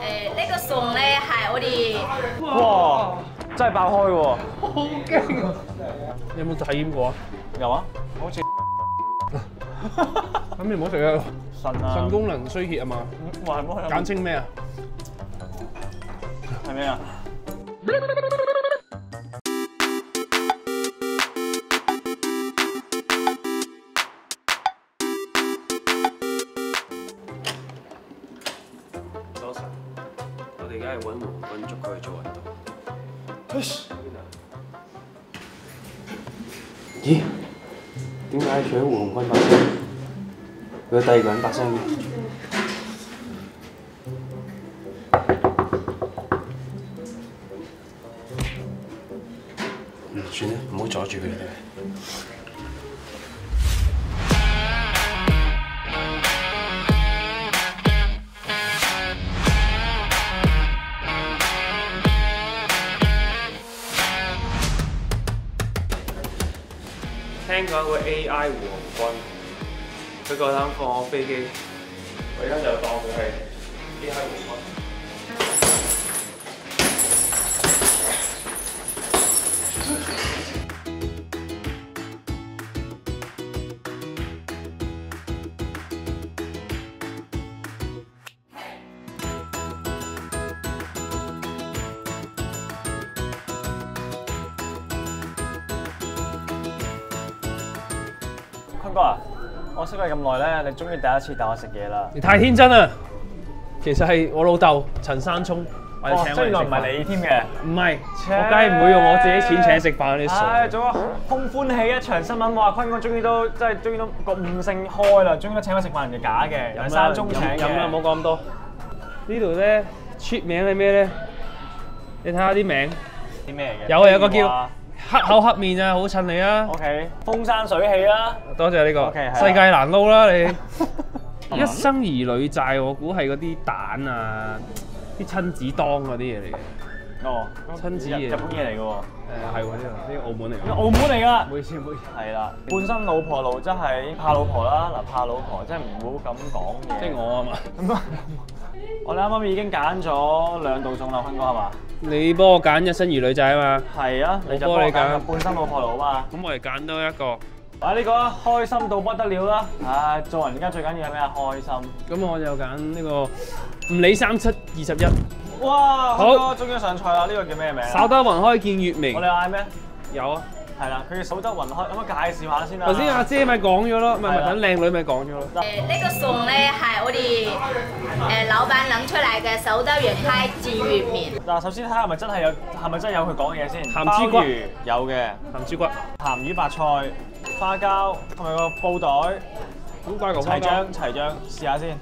呢個餸咧係我哋哇，真係爆開喎！ 好驚！你有冇體驗過啊？ 有啊，好似咁你唔好食啊！ 腎啊， 腎功能衰竭啊嘛， 哇係乜？ 簡稱咩啊？ 係咩啊？ 早晨，我哋而家係揾黃君捉佢去做運動。咦？點解除咗黃君把聲，佢有第二個人把聲嘅？算啦，唔好阻住佢哋。聽講有個 AI 黃君，佢夠膽放我飛機，我而家就當佢係 AI 黃君。 坤哥啊，我識你咁耐咧，你終於第一次帶我食嘢啦！ 你太天真啦！其實係我老豆陳山聰，我哋請即係原來唔係你添嘅。 唔係，我梗係唔會用我自己錢請食飯啲傻。 唉，做咗空歡喜一場新聞，話坤哥終於都個悟性開啦，終於都請我食飯，人哋假嘅，係山中請嘅。 飲啦，唔好講咁多。呢度咧出名係咩咧？你睇下啲名， 啲咩嘅？ 有個叫黑口黑面啊，好襯你啊 OK， 風生水起啦。 多謝呢個。 OK， 世界難撈啦你。一生兒女債，我估係嗰啲蛋啊，啲親子當嗰啲嘢嚟嘅。 哦， 親子嘢， 日本嘢嚟嘅喎。 係喎，呢個澳門嚟嘅。 澳門嚟㗎。 唔好意思，唔好意思。 係啦，半身老婆奴真係怕老婆啦，嗱怕老婆真係唔好咁講嘢。 即係我啊嘛。 我哋啱啱已經揀咗2道餸啦，坤哥係嘛？ 你幫我揀一生兒女債啊嘛。 係啊，你就幫我揀半身老婆奴啊嘛。 咁我哋揀多一個。 啊呢個開心到不得了啦！唉，做人而家最緊要係咩啊？開心。 咁我就揀呢個唔理3721。 哇！ 好， 終於上菜啦！呢個叫咩名？ 稍得雲開見月明。 我哋嗌咩？ 有啊。 係啦，佢嘅守得雲開，咁樣介紹下先啦。 頭先阿姐咪講咗咯，咪等靚女咪講咗咯。 呢個餸咧係我哋老闆諗出嚟嘅守得雲開見月明。 嗱，首先睇下係咪真係有佢講嘅嘢先。 鹹豬骨有嘅， 鹹豬骨、 鹹魚白菜、花膠同埋個布袋， 咁加個花膠。 齊醬，試下先。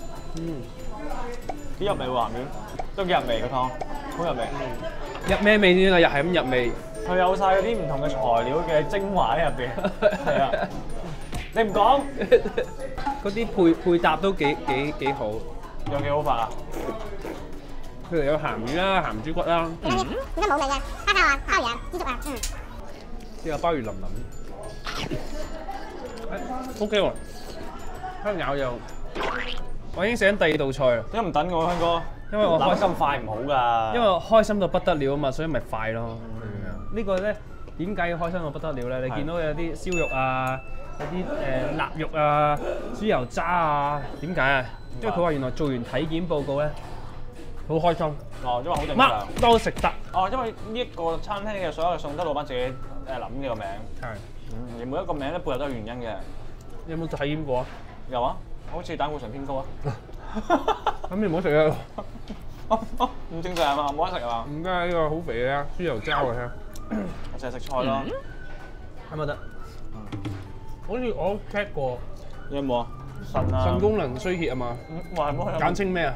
幾入味喎鹹魚，都幾入味個湯，好入味。 入咩味先啊？又係咁入味。 佢有晒嗰啲唔同嘅材料嘅精華喺入邊，係啊！你唔講， 嗰啲配搭都幾好。 有幾好法啊？ 佢哋有鹹魚啦、鹹豬骨啦。 點解冇味嘅？花膠啊、烤魚啊、枝竹啊， 呢個鮑魚腍腍。OK 喎，香咬又。我已經寫緊第2道菜啦。 點解唔等我，坤哥？ 因為我諗咁快唔好㗎。 因為我開心到不得了啊嘛，所以咪快咯。呢個咧點解要開心到不得了咧？你見到有啲燒肉啊，有啲臘肉啊、豬油渣啊，點解啊？因為佢話原來做完體檢報告咧，好開心。 哦，因為好正常。 乜都食得。 哦，因為呢一個餐廳嘅所有嘅餸都係老闆自己諗嘅個名。係。而每一個名咧背後都有原因嘅。 有冇體驗過啊？ 有啊，好似膽固醇偏高啊。 咁你唔好食啊！ 唔正常係嘛？冇得食係嘛？ 唔得，呢個好肥嘅，豬油渣嘅。 我淨係食菜咯。 係咪得？好似我 check 過。 有冇啊？腎啊。 腎功能衰竭啊嘛。 話係冇。 簡稱咩啊？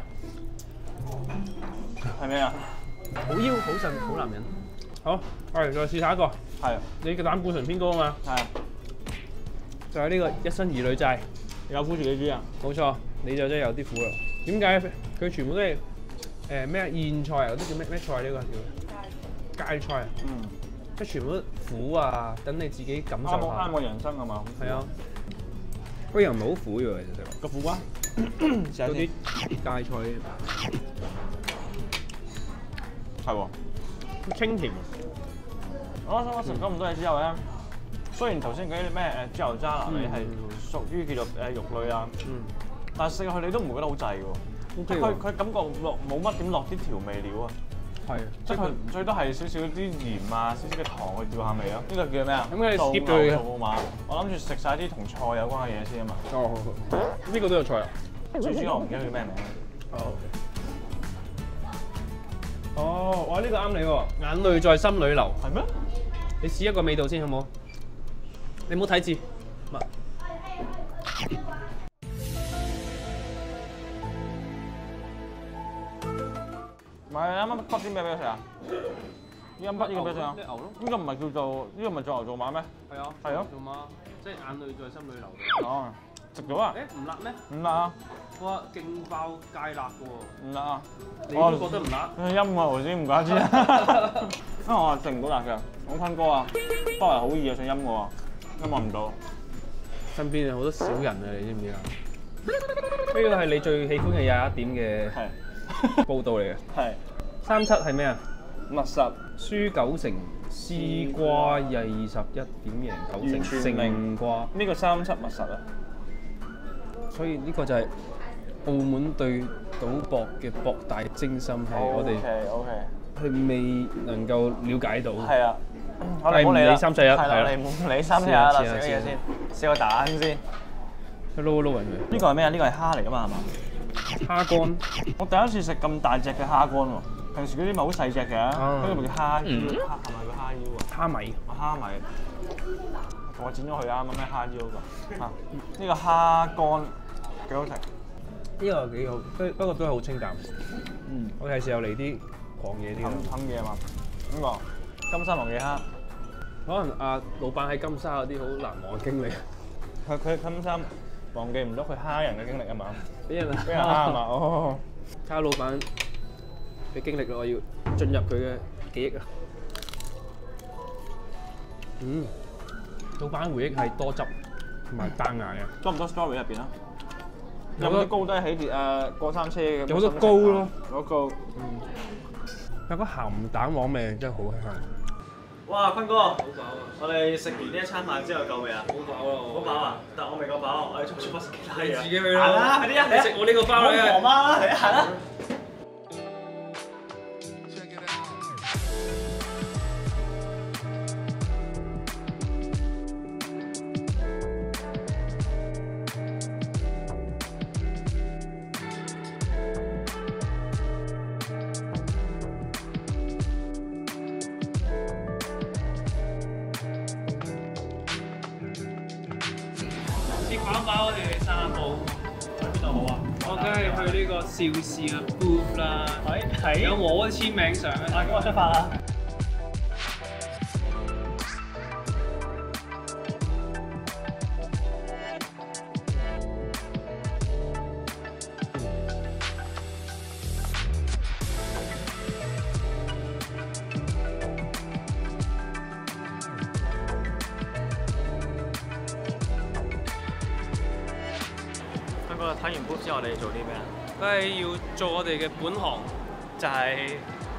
係咩啊？ 好腰、好腎、好男人。好，我哋再試下一個。 係。你嘅膽固醇偏高啊嘛。係。就係呢個一生兒女債。 有苦住你知啊？ 冇錯，你就真係有啲苦啦。點解佢全部都係咩莧菜啊？嗰啲叫咩菜呢個叫？芥菜啊。即係全部都苦啊，等你自己感受下。 啱我人生係嘛？ 係啊。嗰個又唔係好苦嘅，其實。 個苦瓜。 嗰啲芥菜。 係喎， 清甜。 我食咗咁多嘢之後咧，雖然頭先嗰啲咩豬油渣拿味係屬於叫做肉類啊，但係食落去你都唔會覺得好滯喎。佢感覺冇乜點落啲調味料啊。係，即係佢最多係少少啲鹽啊，少少嘅糖去調下味咯。呢個叫咩啊？ 咁你 skip 咗佢嘅。 我諗住食晒啲同菜有關嘅嘢先啊嘛。 哦，呢個都有菜啊。 最主要我唔記得佢咩名。 哦，哇！呢個啱你喎，眼淚在心裏流。 係咩？ 你試一個味道先好冇？你唔好睇字。 唔係啱啱筆啲咩俾佢食啊？呢筆呢個俾佢食啊？牛咯。呢個唔係叫做呢個唔係做牛做馬咩？係啊。係咯。做馬，即係眼淚在心裏流。哦，食咗啊？誒唔辣咩？唔辣啊！哇，勁爆芥辣嘅喎。唔辣啊？你都覺得唔辣？陰我頭先唔怪之啦。因為我係食唔到辣嘅，我坤哥啊，不過好易啊，想陰我啊，陰我唔到。 身邊有好多小人啊，你知唔知啊？呢個係你最喜歡嘅21點嘅報道嚟嘅。係。37係咩啊？密實。輸9成，絲瓜21點贏9成，勝瓜。 呢個37密實啊。 所以呢個就係澳門對賭博嘅博大精深，係我哋係未能夠了解到。係啊，我哋唔理341，係啦，你唔理341啦，食乜嘢先？試個蛋先。去撈人佢。呢個係咩啊？呢個係蝦嚟㗎嘛，係嘛？蝦乾。我第一次食咁大隻嘅蝦乾喎，平時嗰啲咪好細隻嘅，呢個咪叫蝦腰，係咪叫蝦腰啊？蝦米。蝦米。同我剪咗佢啊！乜咩蝦腰嗰個啊？呢個蝦乾幾好食。呢個幾好，不過都係好清淡。我係時候嚟啲狂嘢啲冚嘢啊嘛。呢個金沙王記蝦，可能老闆喺金沙有啲好難忘嘅經歷。佢金沙忘記唔到佢蝦人嘅經歷啊嘛。俾人蝦啊嘛。哦。睇下老闆嘅經歷，我要進入佢嘅記憶啊。老闆回憶係多汁同埋彈牙嘅。多唔多 story 入邊啊？有冇啲高低起跌過山車嘅？有好多糕咯，有糕。有個鹹蛋黃味真係好香。哇，坤哥，好飽啊！我哋食完呢一餐飯之後夠未啊？好飽咯。好飽啊！但係我未夠飽，我哋出唔出不食其他嘢？你自己去啦。行啦，快啲啊！你食我呢個包啦。好忙啊！嚟行啦。我哋散步去邊度好啊？我梗係去呢個邵氏嘅 booth 啦，有我嘅簽名相啊！咁我出發啦！睇完 booth 之後，我哋做啲咩啊？梗係要做我哋嘅本行，就係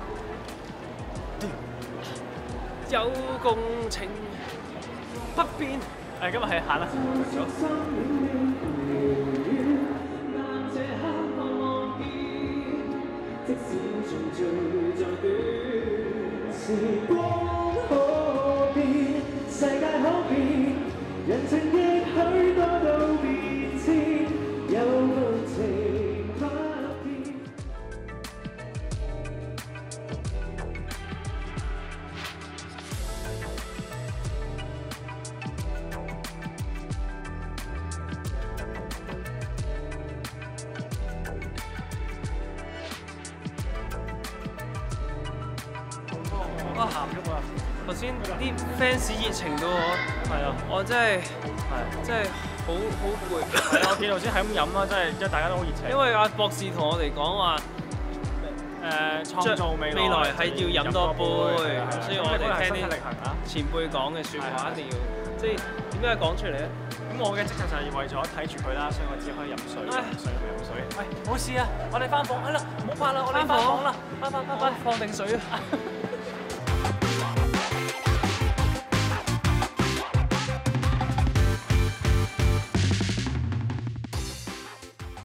有工程不變。今日係行啦。哇，鹹喐啊！頭先啲 fans 熱情到我，係啊，我真係好攰。我見頭先係咁飲啦，真係大家都好熱情。因為阿博士同我哋講話，創造未來係要飲多杯，所以我哋聽啲前輩講嘅説話一定要，即係點解講出嚟咧？咁我嘅職責就係為咗睇住佢啦，所以我只可以飲水，飲水。喂，冇事啊，我哋翻房，係啦，唔好拍啦，我哋翻房啦。 快放定水啊！